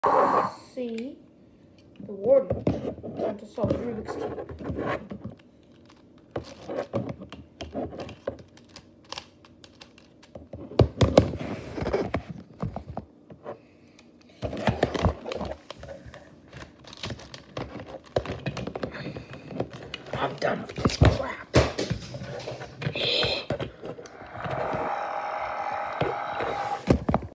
C. The warden. Time to solve the Rubik's Cube. I'm done with this crap.